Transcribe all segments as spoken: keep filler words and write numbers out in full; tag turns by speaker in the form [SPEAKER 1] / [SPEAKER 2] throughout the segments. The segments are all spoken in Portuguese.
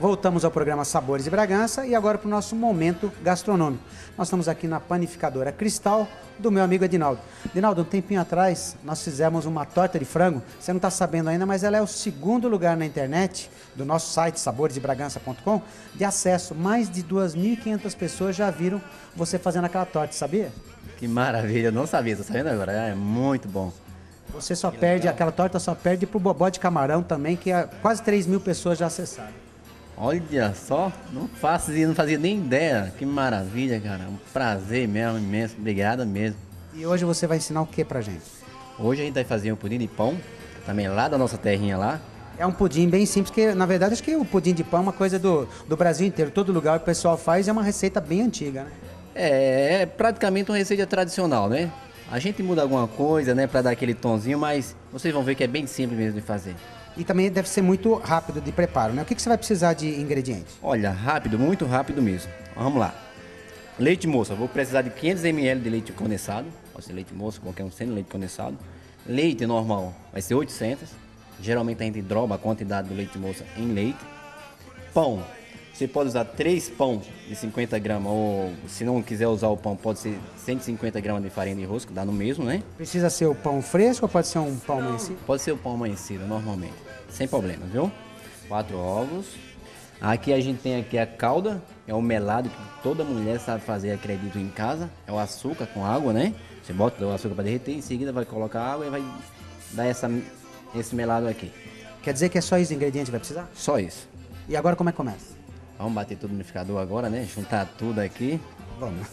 [SPEAKER 1] Voltamos ao programa Sabores de Bragança e agora para o nosso momento gastronômico. Nós estamos aqui na panificadora Cristal do meu amigo Edinaldo. Edinaldo, um tempinho atrás nós fizemos uma torta de frango. Você não está sabendo ainda, mas ela é o segundo lugar na internet do nosso site sabores de bragança ponto com de acesso. Mais de duas mil e quinhentas pessoas já viram você fazendo aquela torta, sabia?
[SPEAKER 2] Que maravilha, eu não sabia, estou sabendo agora. É muito bom.
[SPEAKER 1] Você só perde, aquela torta só perde pro bobó de camarão também, que é, quase três mil pessoas já acessaram.
[SPEAKER 2] Olha só, não faço, não fazia nem ideia. Que maravilha, cara. Um prazer mesmo, imenso. Obrigado mesmo.
[SPEAKER 1] E hoje você vai ensinar o que pra gente?
[SPEAKER 2] Hoje a gente vai fazer um pudim de pão, também lá da nossa terrinha lá.
[SPEAKER 1] É um pudim bem simples, que na verdade acho que o pudim de pão é uma coisa do, do Brasil inteiro. Todo lugar o pessoal faz, é uma receita bem antiga, né?
[SPEAKER 2] É, é praticamente uma receita tradicional, né? A gente muda alguma coisa, né, pra dar aquele tonzinho, mas vocês vão ver que é bem simples mesmo de fazer.
[SPEAKER 1] E também deve ser muito rápido de preparo, né? O que, que você vai precisar de ingredientes?
[SPEAKER 2] Olha, rápido, muito rápido mesmo. Vamos lá. Leite moça, vou precisar de quinhentos mililitros de leite condensado. Pode ser leite moça, qualquer um sem leite condensado. Leite normal vai ser oitocentos. Geralmente a gente droba a quantidade do leite moça em leite. Pão. Você pode usar três pão de cinquenta gramas, ou se não quiser usar o pão, pode ser cento e cinquenta gramas de farinha de rosca, dá no mesmo, né?
[SPEAKER 1] Precisa ser o pão fresco ou pode ser um pão amanhecido?
[SPEAKER 2] Pode ser o pão amanhecido, normalmente, sem problema, viu? Quatro ovos. Aqui a gente tem aqui a calda, é o melado que toda mulher sabe fazer, acredito, em casa. É o açúcar com água, né? Você bota o açúcar para derreter, em seguida vai colocar água e vai dar essa, esse melado aqui.
[SPEAKER 1] Quer dizer que é só esse ingrediente que vai precisar?
[SPEAKER 2] Só isso.
[SPEAKER 1] E agora como é que começa?
[SPEAKER 2] Vamos bater tudo no liquidificador agora, né? Juntar tudo aqui.
[SPEAKER 1] Vamos.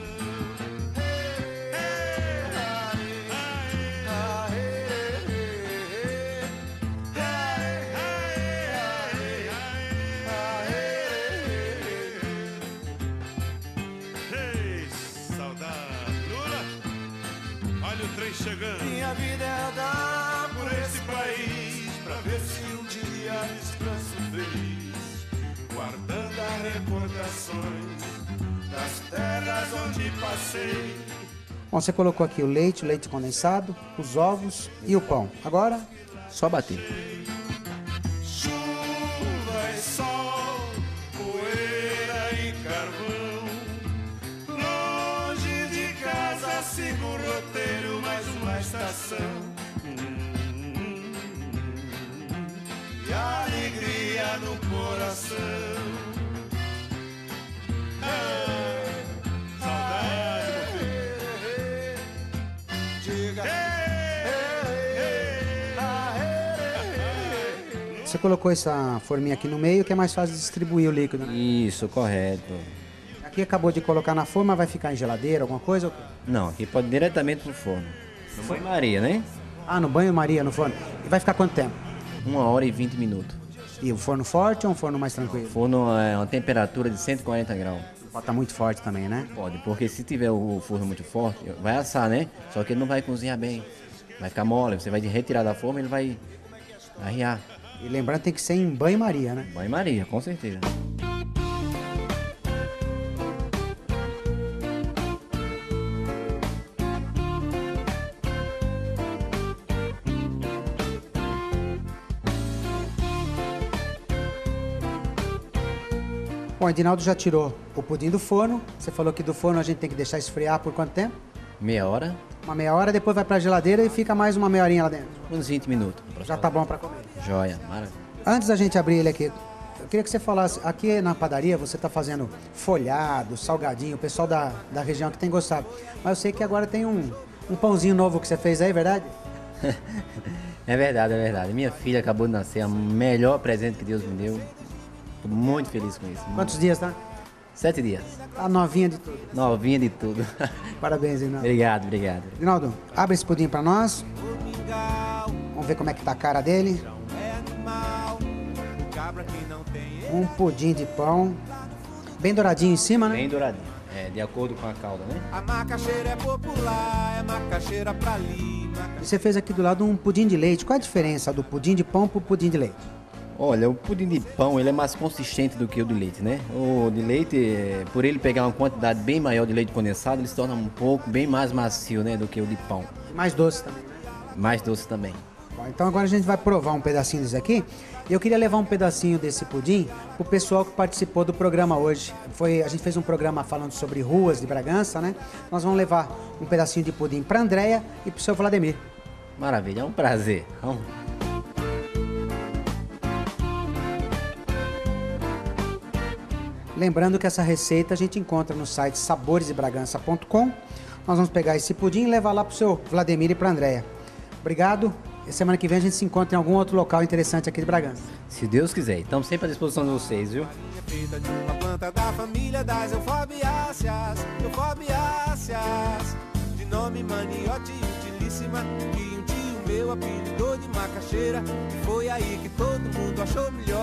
[SPEAKER 3] Ei, saudade, Lula, olha o trem chegando.
[SPEAKER 4] Minha vida é andar por esse país pra ver se um dia descanso feliz, guardando as recordações das terras onde passei.
[SPEAKER 1] Bom, você colocou aqui o leite, o leite condensado, os ovos e o pão. Agora,
[SPEAKER 2] só bater.
[SPEAKER 4] Chuva e sol, poeira e carvão. Longe de casa sigo o roteiro, mais uma estação. E alegria no coração.
[SPEAKER 1] você colocou essa forminha aqui no meio que é mais fácil de distribuir o líquido, né?
[SPEAKER 2] Isso, correto.
[SPEAKER 1] Aqui acabou de colocar na forma, vai ficar em geladeira, alguma coisa?
[SPEAKER 2] Não, aqui pode ir diretamente pro forno. No banho-maria, né?
[SPEAKER 1] Ah, no banho-maria, no forno. E vai ficar quanto tempo?
[SPEAKER 2] Uma hora e vinte minutos.
[SPEAKER 1] E o forno forte ou um forno mais tranquilo?
[SPEAKER 2] Forno é uma temperatura de cento e quarenta graus.
[SPEAKER 1] Pode estar muito forte também, né?
[SPEAKER 2] Pode, porque se tiver o forno muito forte, vai assar, né? Só que ele não vai cozinhar bem. Vai ficar mole, você vai retirar da forma e ele vai arriar.
[SPEAKER 1] E lembrando, tem que ser em banho-maria, né?
[SPEAKER 2] Banho-maria, com certeza.
[SPEAKER 1] Bom, o Edinaldo já tirou o pudim do forno. Você falou que do forno a gente tem que deixar esfriar por quanto tempo?
[SPEAKER 2] Meia hora.
[SPEAKER 1] Uma meia hora, depois vai pra geladeira e fica mais uma meia horinha lá dentro.
[SPEAKER 2] Uns vinte minutos.
[SPEAKER 1] Já tá bom pra comer.
[SPEAKER 2] Joia, maravilha.
[SPEAKER 1] Antes da gente abrir ele aqui, eu queria que você falasse, aqui na padaria você tá fazendo folhado, salgadinho, o pessoal da, da região que tem gostado. Mas eu sei que agora tem um, um pãozinho novo que você fez aí, verdade?
[SPEAKER 2] É verdade, é verdade. Minha filha acabou de nascer, o melhor presente que Deus me deu. Tô muito feliz com isso.
[SPEAKER 1] Quantos dias, tá?
[SPEAKER 2] Sete dias.
[SPEAKER 1] Tá novinha de tudo.
[SPEAKER 2] Novinha de tudo.
[SPEAKER 1] Parabéns, Edinaldo.
[SPEAKER 2] Obrigado, obrigado.
[SPEAKER 1] Edinaldo, abre esse pudim pra nós. Vamos ver como é que tá a cara dele. Um pudim de pão. Bem douradinho em cima, né?
[SPEAKER 2] Bem douradinho. É, de acordo com a calda, né?
[SPEAKER 4] A macaxeira é popular, é macaxeira pra ali.
[SPEAKER 1] E você fez aqui do lado um pudim de leite. Qual a diferença do pudim de pão pro pudim de leite?
[SPEAKER 2] Olha, o pudim de pão ele é mais consistente do que o de leite, né? O de leite, por ele pegar uma quantidade bem maior de leite condensado, ele se torna um pouco bem mais macio, né, do que o de pão.
[SPEAKER 1] Mais doce também, né?
[SPEAKER 2] Mais doce também.
[SPEAKER 1] Bom, então agora a gente vai provar um pedacinho desse aqui. E eu queria levar um pedacinho desse pudim pro pessoal que participou do programa hoje. Foi, a gente fez um programa falando sobre ruas de Bragança, né? Nós vamos levar um pedacinho de pudim pra Andréia e pro seu Vladimir.
[SPEAKER 2] Maravilha, é um prazer. Vamos.
[SPEAKER 1] Lembrando que essa receita a gente encontra no site sabores de bragança ponto com. Nós vamos pegar esse pudim e levar lá pro seu Vladimir e pra Andréia. Obrigado. E semana que vem a gente se encontra em algum outro local interessante aqui de Bragança.
[SPEAKER 2] Se Deus quiser. Estamos sempre à disposição de vocês, viu?
[SPEAKER 4] Feita de uma planta da família das euforbiáceas, euforbiáceas, de nome maniote utilíssima, que um tio meu apelidou de macaxeira, e foi aí que todo mundo achou melhor.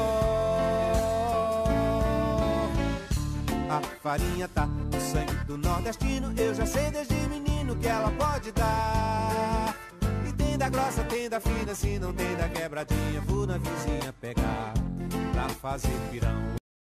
[SPEAKER 4] A farinha tá no sangue do nordestino, eu já sei desde menino que ela pode dar. E tem da grossa, tem da fina, se não tem da quebradinha, vou na vizinha pegar pra fazer pirão.